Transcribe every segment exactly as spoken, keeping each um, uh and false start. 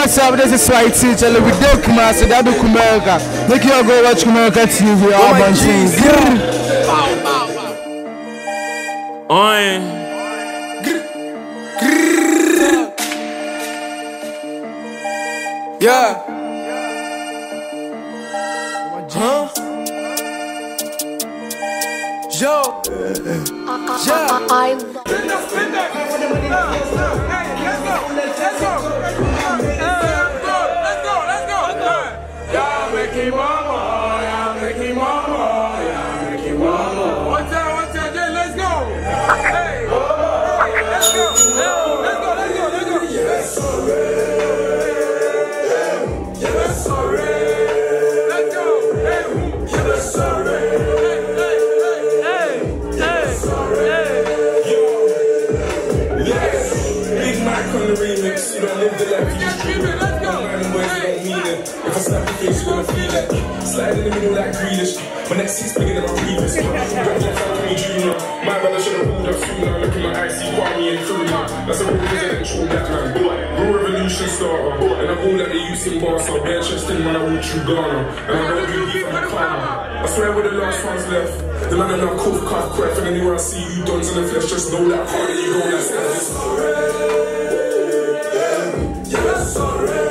what's up? This is White Teacher. We do Kumasi, that do Kumerica. Make you go watch Kumerica T V. All bunch things. Oi. Yeah. Huh? Yo. Yeah. I Mickey Mama, yeah, Mickey Mama, yeah, Mickey Mama. One time, one time, yeah, let's go. Hey, let's go, let's go, let's go, let's go. Yes, sorry. Yes, sorry. Let's go. Hey, yes, sorry. Hey, hey, hey, hey, sorry. Yo, yes. Big Mac on the remix. You don't live the life you just dream it. Let's go. If I slap your face, you're gonna feel it. Slide in the middle like Grealish. My next six bigger than my previous. Junior. My brother should have pulled up sooner. Look in my eyes, see Kwame and Kruna. That's a real residential black man. Real revolution starter. And I'm all at the youth in Barca. Bare chesting when I walk through Ghana. And I don't do beef on the karma. I swear we're the last ones left. The man enough cough, cough, crap. And anywhere I see you dons in the flesh, just know that part that you go like that. Yes, sorry.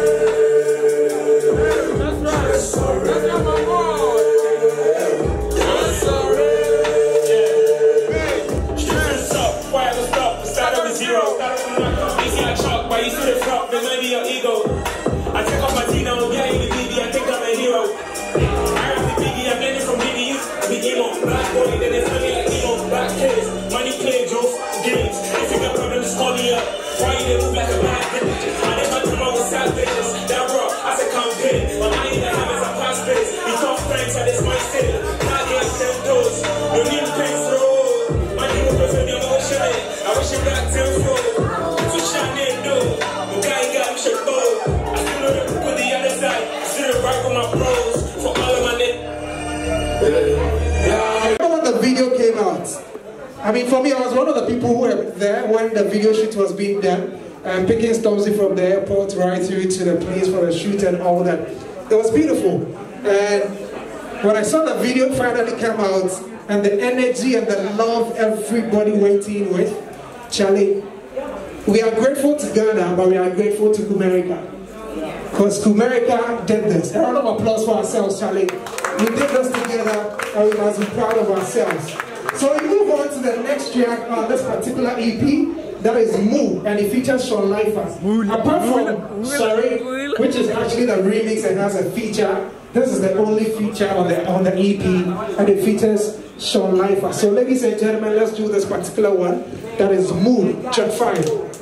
I mean, for me, I was one of the people who were there when the video shoot was being done, and picking Stormzy from the airport right through to the place for the shoot and all that. It was beautiful. And when I saw the video finally come out, and the energy and the love everybody went in with, Charlie, we are grateful to Ghana, but we are grateful to Kumerica. Because Kumerica did this. A round of applause for ourselves, Charlie. We did this together, and we must be proud of ourselves. So we move on to the next track on this particular E P, that is Moo, and it features Sean Lifer. Apart from Sorry, which is actually the remix and has a feature, this is the only feature on the on the E P, and it features Sean Lifer. So ladies and gentlemen, let's do this particular one, that is Moo, track five.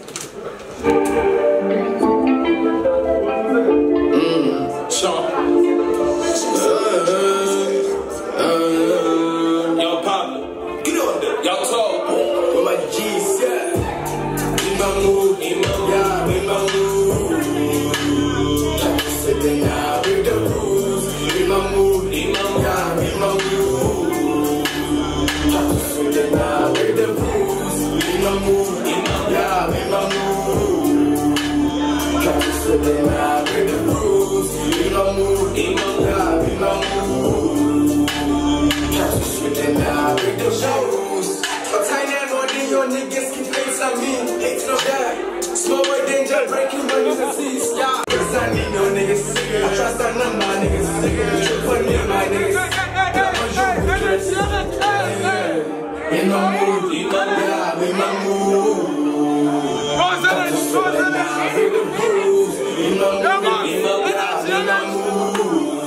Mm, Sean. Y'all talk with my G's, yeah. In my mood, in my mood, yeah, in my mood. Sitting out with the rules. In my mood, in my mood, yeah, in my mood. Sitting out with the rules. In my mood, in my yeah, in my mood. Sitting out with the rules. In my mood, in my yeah, in my mood. Sitting out with the rules. Your niggas keep hates on me, hates no die. Small boy danger, breaking money and seas, yeah. Cause I need no niggas, I trust on none my niggas. You should put me in my niggas. In my mood, in my yeah, in my mood. In my mood, in my yeah, in my mood.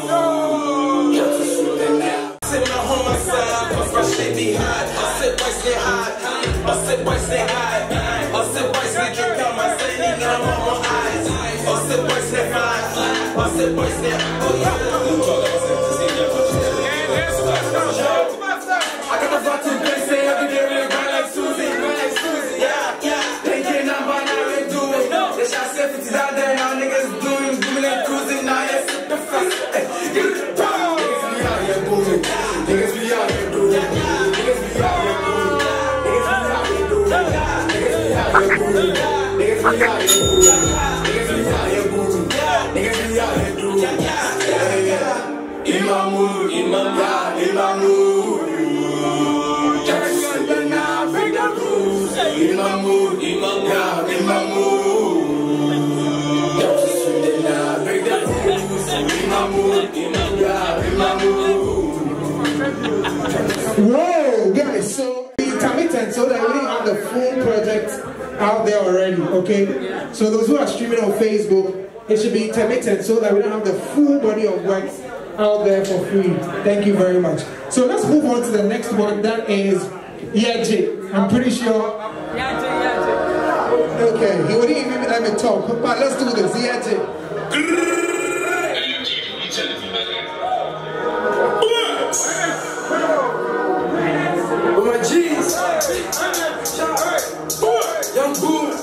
Sit my home outside, cause my shit be hot. I sit by stay hot. I sit by stay high. I sit by stay drink out my city and I'm on my eyes. I sit by stay high. I sit by stay oh yeah. I got a fat to base say every day we grind like Susie, like Susie, yeah, yeah. Thinking I'm by now we do it. The shot said fifty out there now niggas doing, doing and cruising now yeah, sit the fast. Get the power. Niggas be out here booming. Niggas be out here doing. Niggas be out here booming. Niggas be out here booming. Niggas be out here booming. Niggas be out here booming. mood. Niggas be out here doing. Yeah, yeah. In my mood, in my mood, in my mood. Just in now, break the rules. In my mood, in my mood, in my mood. Just in now, break the rules. In my mood, in my mood, in my mood. Whoa, guys! So be intermittent so that we didn't have the full project out there already. Okay. So those who are streaming on Facebook, it should be intermittent so that we don't have the full body of work out there for free. Thank you very much. So let's move on to the next one. That is Yaji. I'm pretty sure. Okay, he wouldn't even let me talk. But let's do this. Yaji. Oh my G's. Young boy.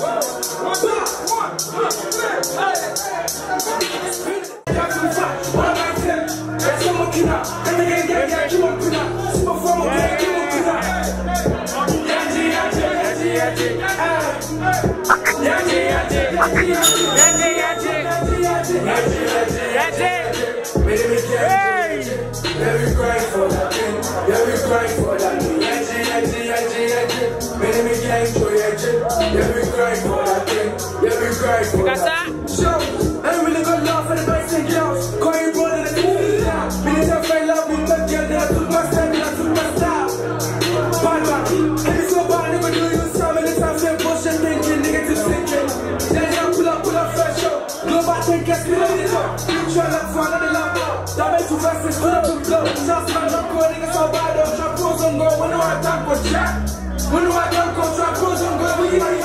Very grateful that thing, very grateful that thing. Yaji, yaji, yaji, yaji. Many me gang to yaji. Very grateful that thing, very grateful that thing. Show, I really got love for the boys and girls. Call you brother, let's move it down. Me need to find love with that girl, then I took my style, then I took my style. Bad man, and it's so bad, never do you so many times. They're bullshit thinking, negative thinking. Then I pull up, pull up fresh show. Global think, get me on it up. Try luck for another love. That makes you verses, put up the blow. Just man, I'm calling niggas so bad, don't try pros on go. When do I talk with Jack? When do I talk with try pros on go? We can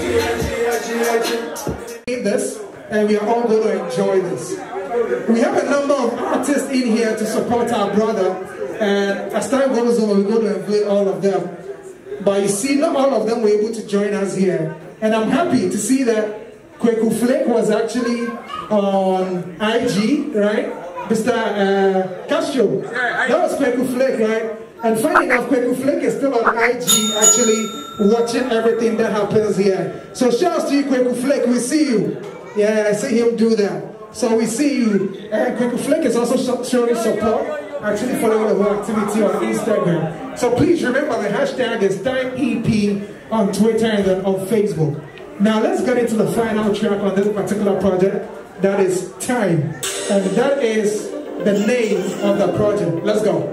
Leave this, and we are all going to enjoy this. We have a number of artists in here to support our brother, and as time goes on, we're going to invite all of them. But you see, not all of them were able to join us here, and I'm happy to see that Kweku Flake was actually on I G, right? Mister Uh, Castro, that was Kweku Flake, right? And finding out Kweku Flake is still on I G, actually watching everything that happens here. So shouts to you, Kweku Flake, we see you. Yeah, I see him do that. So we see you. And Kweku Flake is also showing support, actually following the whole activity on Instagram. So please remember the hashtag is Time E P on Twitter and then on Facebook. Now let's get into the final track on this particular project. That is Time. And that is the name of the project. Let's go.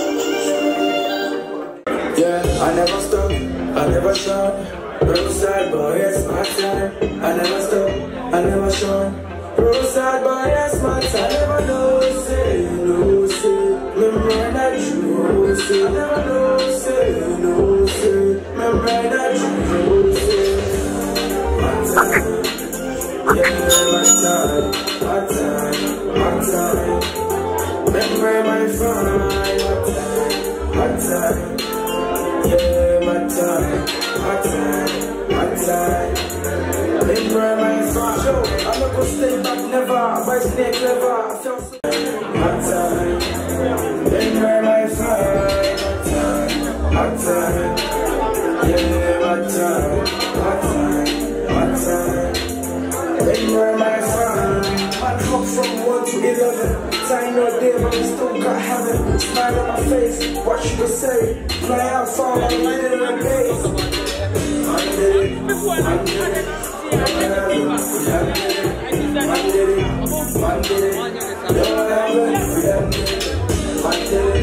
Yeah, I never stop, I never shine. Roadside boy, it's my time. I never stop, I never shine. Roadside boy, it's my time. I never know, say, no, say. Remember that you say. I never know, say, no, say. Remember that you say. My time. Yeah, my time, my time, my time. Remember my fun, my time, my time. Yeah, my time, my time, my time. Remember my fun. Yo, I'm not gonna stay back, never. I stay clever. I felt so. My time. Remember my fun, my time, my time. Yeah, my time, my time, my time. Remember my fun. I drop from one to eleven. Time no day, but we still got heaven. Smile on my face, what you could say. Play out song, I'm lighting in the pace. I did it, I did it, I did it, I did it, I did it, I did it, I did it, I did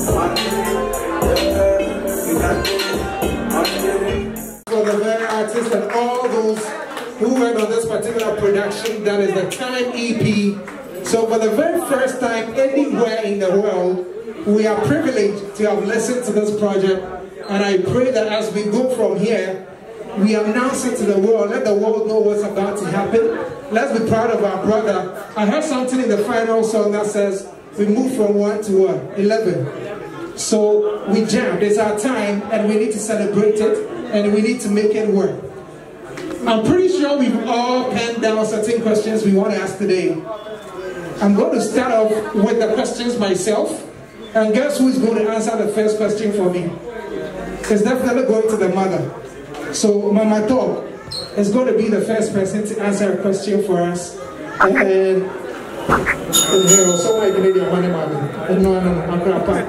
it. For the very artists and all those who went on this particular production, that is the Time E P. So for the very first time anywhere in the world, we are privileged to have listened to this project, and I pray that as we go from here, we announce it to the world, let the world know what's about to happen. Let's be proud of our brother. I heard something in the final song that says, we move from one to what? eleven. So we jammed, it's our time, and we need to celebrate it, and we need to make it work. I'm pretty sure we've all penned down certain questions we want to ask today. I'm going to start off with the questions myself, and guess who's going to answer the first question for me? It's definitely going to the mother. So, Mama Talk, is going to be the first person to answer a question for us. And, and here, so I can do money, mommy. No, no, no, I'm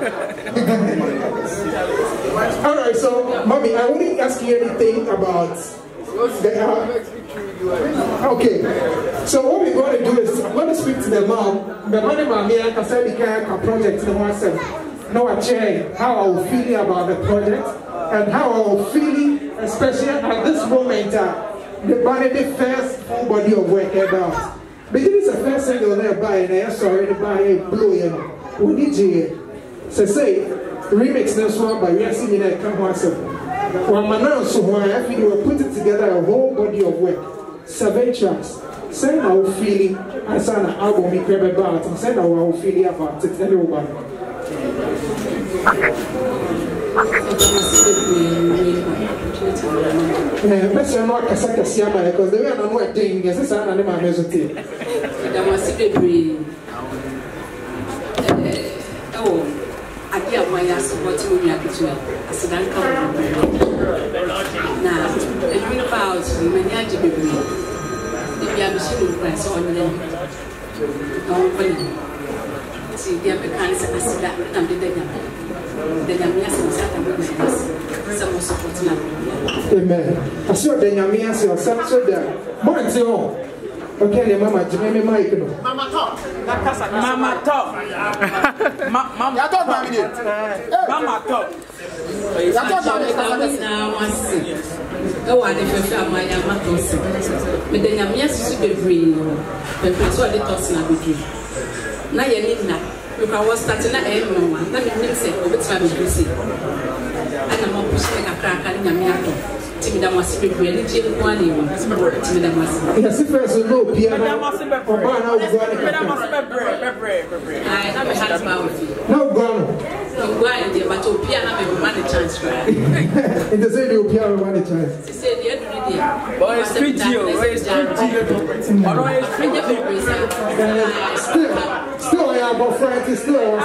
All right, so, mommy, I wouldn't ask you anything about the. Uh, okay, so what we're going to do is I'm going to speak to the mom. The money, mommy, I can say the kind of project in myself. No, I share how I will feel about the project and how I will feel, especially at this moment, uh, the body, the first full body of work about. But this is the first single there by, and I sorry to buy a blue, you know. We need to so say, remix this one, but we are singing that come once. One man, so I feel we put it together a whole body of work, seven tracks. Send our feeling, I saw an album, we grab about, and send our feeling about it, everybody. Yeah, but you're not a second Siama because they are not working. Yes, it's an animal music. Oh, I get my ass what you mean. I said, I'm coming. Now, if you about many of you, if you have a shooting press on them, don't believe. See, the Americans, I said that I'm the dead. Amen. I saw the Yamias or some so there. Monty, okay, Mama, Jimmy Michael. Mama talk. Mama talk. Mama talk. Mama talk. Now, I see. Oh, I never found my Yamatos. But the Yamias should be free. The person of the Tosna with you. Now, you need that. Look, I was starting at any moment. Let me say, over time, you see. And I'm not pushing a crack and Yamiato. Timida must be really chill one. Timida must be. Yes, if there's no piano, I have a hat about you. No, gone. No, why, dear, but your piano may money chance, right? It doesn't do piano money chance. She said, the other day, boy, it's pretty. Still, I am a friend, still, I'm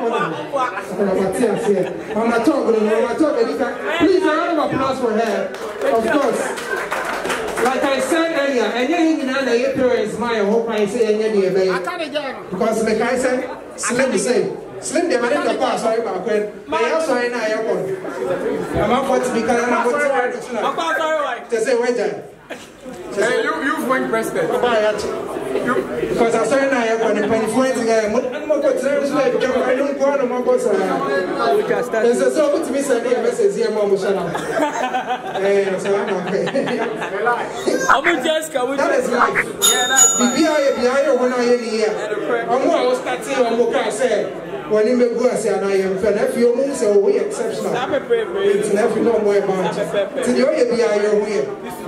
not talking, I'm not talking. Please, a round of applause for her. Of course. Like I said earlier, and you know, your parents, my hope I say, and you're baby. Because, like I said, Slim the same. Slim the man in the past, sorry about when my house I know you're going. I'm not going to be kind of to say, wait, hey, you, you've won president. Because I saw now you're going to pay for it again. I'm not going to say, I don't go on my boss. There's a so to me, send a message here, Mom. Shut up. Hey, so I'm okay. I'm just going. That is life. Yeah, that's life. Be here, be here, when I am here. I'm going to start saying, I'm going to say. When you go and say, I am fed, if you move, so we exceptional. It's never no more about it. To the other be your way.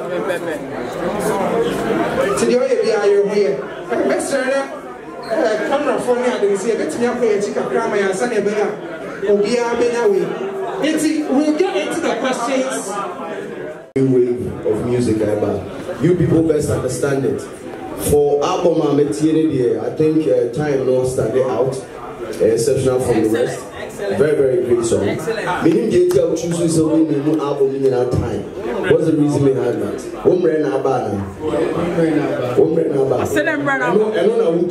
To the other be your way. Best camera for me, I didn't see a bit of your chicken crime and Sunny Bear. We'll be away. We'll get into the questions. New wave of music, you people best understand it. For album, I think uh, time not standing out. Exceptional from the rest. Very, very great song. Meaning the H L chooses to win the new album in our time. What's the reason behind that? Omre na ba. Omre na ba. I know I know na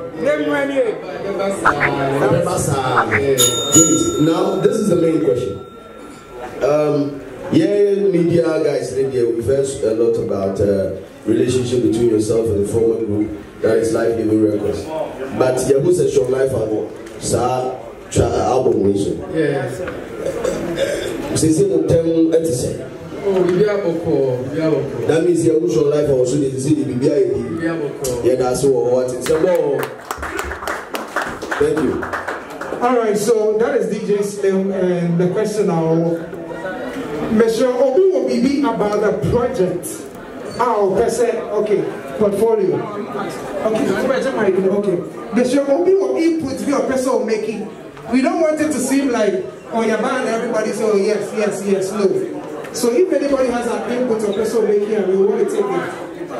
Great. Now this is the main question. Um yeah, media guys, radio, we've heard a lot about uh, relationship between yourself and the former group that is Life Giving Records. But Yahoo said your life album. Sa album nation. Yes. Since you tell Edison. Oh, we are boko. That means your usual life also the city be be. Yeah, that's what it's about. Thank you. All right, so that is D J Slim, and the question now, Mister Obi will be about the project. Oh, person, okay, portfolio. Okay, okay. Mister Obi will input your person making. We don't want it to seem like, oh, your man, everybody say, oh, yes, yes, yes, no. So if anybody has an input of person making, we want to take it.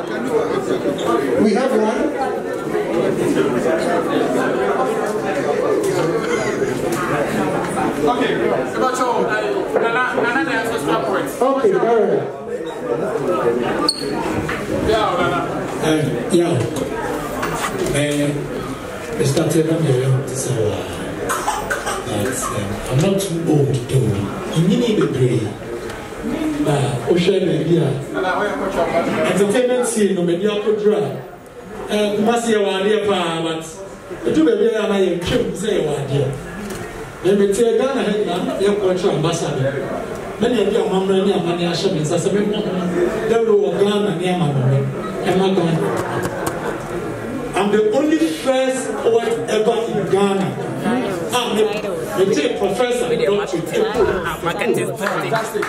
We have one. Okay, about your, okay, all right. said I'm young to say, I'm not too old though. You need a brain. Ah, Ocean idea. Entertainment scene no mediocre drag. And must you want dear but the two baby and I am sure say one dear. Then we tell Ghana head your culture ambassador. Many of your mama and your money are showing us a bit more. They will Ghana near my mama. I'm not going. I'm the only first poet ever in Ghana. I'm the professor. Fantastic.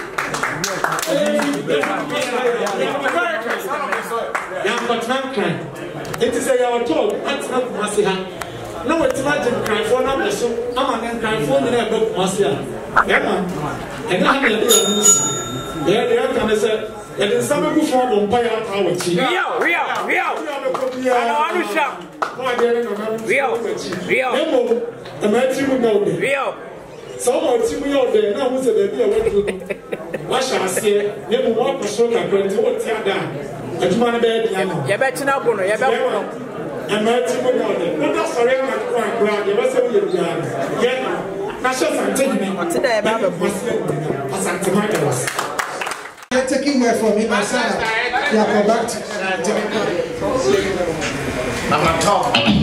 It is a yard talk. That's not Masia. No, it's imagine cry for number. So I'm an cry for the name of Masia. Yeah, and I have a little. Yeah, they have come and said, and then some people from Umpire Power. Real, real, real. Real, real. The matching go there. Real. Some of you out there now who said that they are working. What shall I say? Never walk the stroke and go to what they are done. I do want to be a piano. You bet you know, you bet you know. And matching go there. What does sorry, I'm not quite glad. You must have been a piano. Yeah. That's just something. Today, I'm a Muslim. You're taking away from me, my son. Yeah, come back to I'm not talking.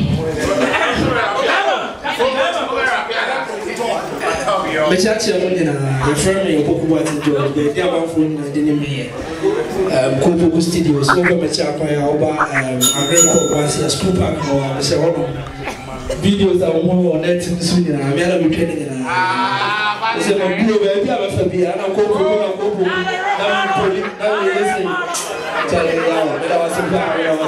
Me chat here morning na the friend me Opoku Boatin George the day about phone na dey me um Opoku Studios so go me chat kwa ya oba um Agrico Boatin school park no am say one videos that we on net so ni na me ala me training na ah say my bro be bi aba fa bi na Opoku na Opoku na poli na we listen tell you now me da was ba ya was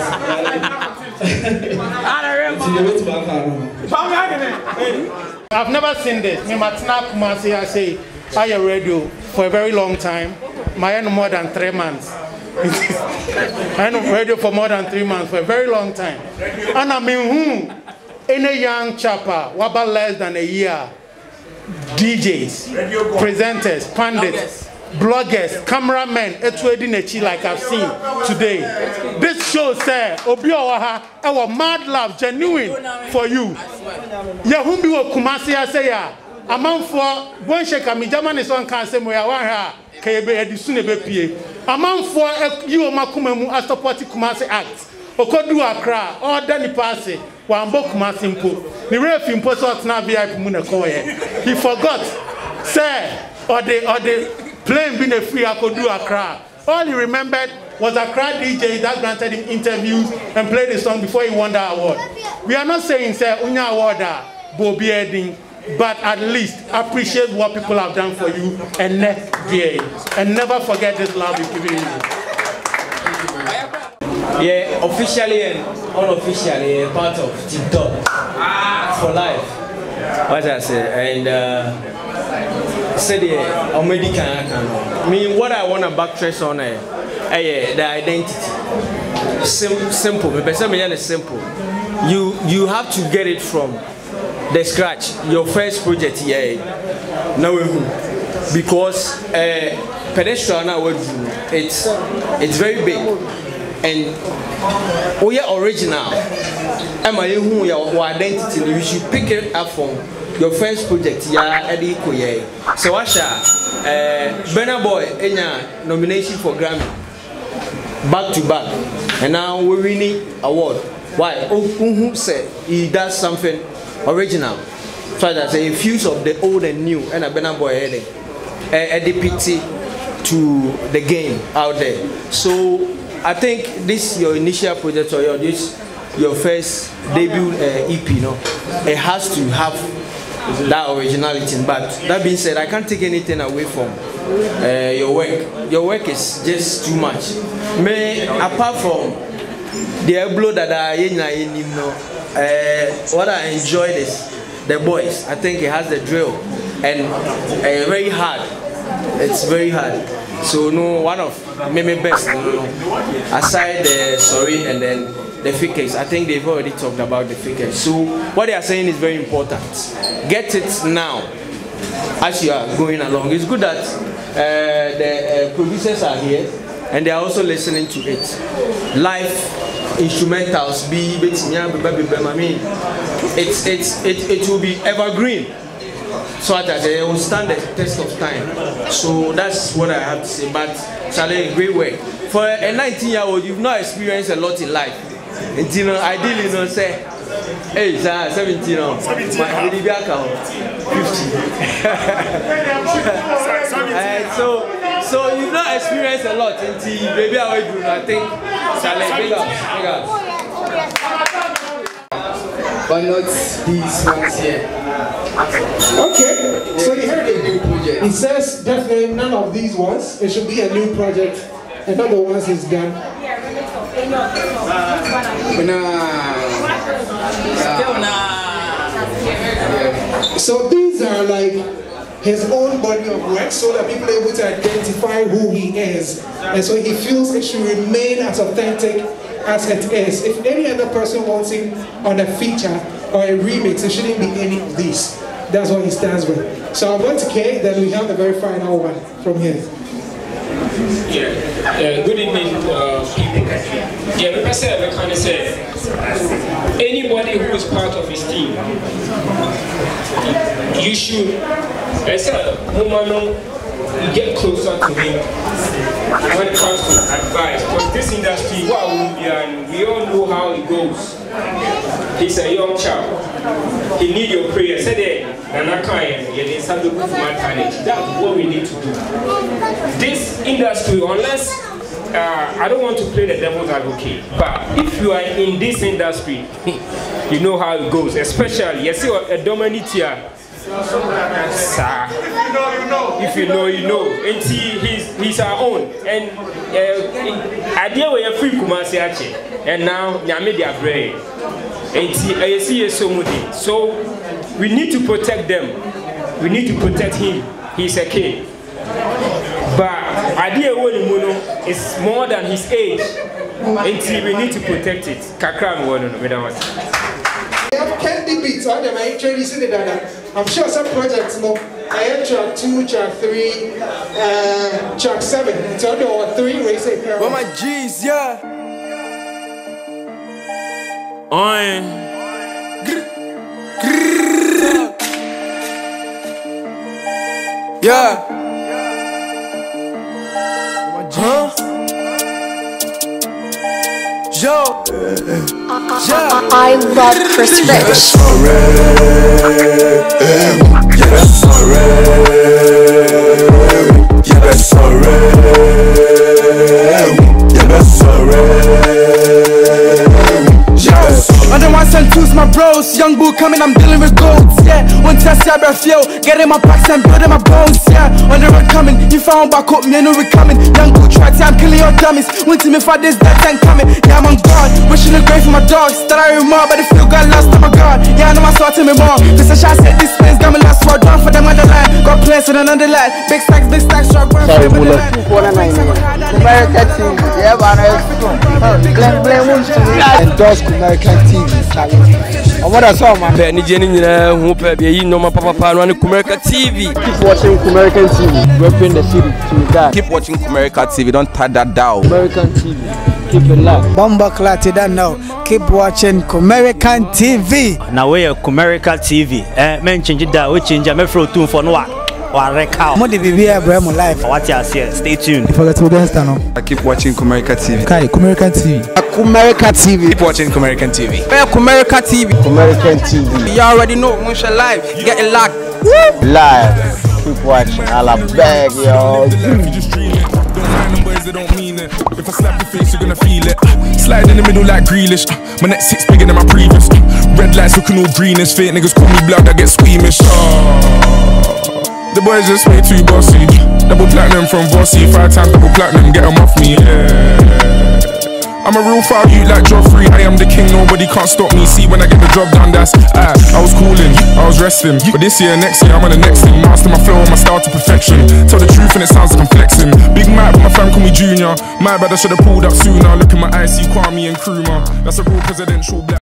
I've never seen this. Me Matina Kumasi, I say, I am radio for a very long time. My end more than three months. I am radio for more than three months for a very long time. And I mean, who? Any young chapper, waba less than a year. D Js, presenters, pundits, bloggers, cameramen, etwedi nechi like I've seen today. This show says, Obiowaha, our mad love, genuine for you. Yahumbi wo Kumasi aseya. Among for one shake me German is on cancer moya waha kebe edisune be pie. Among for you makumemu as support Kumasi Act. Okodu Accra, or Danny Passe, Wambo Kumasi mpo. Ni ref imposo na V I P mu na koye. He forgot. Say or the or the plane being a free Akodu Accra. All he remembered was Accra D J that granted him interviews and played the song before he won the award. We are not saying say unya award Bobby Edding, but at least appreciate what people have done for you and next year. And never forget this love you've given you. Yeah, officially and unofficially a part of TikTok for life. What I say, and uh, said yeah, already can. I mean, what I want to backtrace on, eh, uh, yeah, the identity. Sim simple, but it's simple. You you have to get it from the scratch. Your first project, yeah, now because uh, pedestrian, it's it's very big. And we are original. Am I who your identity? You should pick it up from your first project. Yeah, Eddie Koye. So Asha, uh, Burna Boy, any nomination for Grammy, back to back, and now we're winning award. Why? Who said he does something original? So that's a fuse of the old and new, and a Burna Boy Eddie, Eddie P T to the game out there. So I think this your initial project or your this your first debut uh, E P, you know, it has to have that originality. But that being said, I can't take anything away from uh, your work. Your work is just too much. Me, apart from the blow that I you know, uh, what I enjoyed is the boys. I think it has the drill and uh, very hard. It's very hard. So no, one of maybe best, no, no. Aside the sorry and then the figures, I think they've already talked about the figures. So what they are saying is very important. Get it now as you are going along. It's good that uh, the uh, producers are here and they are also listening to it. Life instrumentals be I mean it's it's it, it will be evergreen, so that it will stand the test of time. So that's what I have to say. But Charlie, great work for a nineteen year old. You've not experienced a lot in life, and you know, ideally, you know, say hey, sir, seventeen now, my baby account fifty. uh, so so you've not experienced a lot until maybe I will do. I think Charlie, big up, big up. But not these ones here. Okay, so you heard it. New project. It says definitely none of these ones. It should be a new project. Another ones is done. So these are like his own body of work, so that people are able to identify who he is, and so he feels it should remain as authentic as it is. If any other person wants him on a feature or a remix, it shouldn't be any of these. That's what he stands with. So I went to K, then we have the very final one from here. Yeah, uh, good evening, uh, people. Yeah, like I said, I kind of said, anybody who is part of his team, you should, I said, you get closer to him when it comes to advice. Because this industry, wow, and we all know how it goes. He's a young child. He needs your prayer. Say that, that's what we need to do. This industry, unless uh, I don't want to play the devil's advocate, but if you are in this industry, you know how it goes. Especially, you see a dominator. If you know, you know. And he, he's, he's our own. And uh, idea we are free Kumasi Ache. And now, Nyame dia brain. And I see so much. So we need to protect them. We need to protect him. He's a kid. But idea we is more than his age. And we need to protect it. Kakram wono no. We have Candy Beats, I introducing it. I'm sure some projects, no, I have track two, track three, uh, track seven. So there are three race. Well, my G's, yeah. Oi. Yeah. Huh? Yo. I, I love Chris Rich. Yeah, that's alright. Yeah, that's alright. Yeah, that's alright. Yeah, that's alright. Under one and two's my bros, young boo coming, I'm dealing with goats, yeah. One test, yeah, breath, yo, getting my packs and building my bones, yeah. On the road coming, you found back up, me, I know we coming. Young boo tracks, yeah, I'm killing your dummies. Went to me for this, that time coming, yeah, I'm on guard. Wishing the grave for my dogs, that I remember, but the feel got lost on my guard. Yeah, I know my sword to me more. This is shot, said this place, got me last word, down for them on the line. Got plans with another line, big stacks, big stacks, sharp, run for them on the line. American T V, yeah, but Glenn Glenn wants to endorse American T V. I want to saw man. Penny Jenny, who pay you know my papa run America T V. Keep watching American T V. Repping the city to that. Keep watching America T V. Don't tie that down. American T V. Keep it locked. Bomba Clatti that now. Keep watching American T V. Now we are America T V. Eh, men change it that. We change. Me throw tune for no. Mo de bibi Abraham live. What you say? Stay tuned. Forget to dance now. I keep watching America T V. Kai, American T V. America T V. Keep watching American T V. America T V. American T V. You already know, Musha live. Get it locked. Live. Keep watching. I'll beg yo. They don't mean it. If I slap your face, you're gonna feel it. Slide in the middle like Grealish. My neck six bigger than my previous. Red lights looking all greenish. Fake niggas call me blood, I get squeamish. The boys just way too bossy. Double platinum from Bossy. Five times double platinum, get them off me, yeah. I'm a real foul you like Joffrey. I am the king, nobody can't stop me. See when I get the job done, that's ah, I was cooling, I was resting. But this year, next year, I'm on the next thing. Master my flow and my style to perfection. Tell the truth and it sounds like I'm flexing. Big Mike, but my fam call me Junior. My bad, I should've pulled up sooner. Look in my eyes, see Kwame and Nkrumah. That's a real presidential black.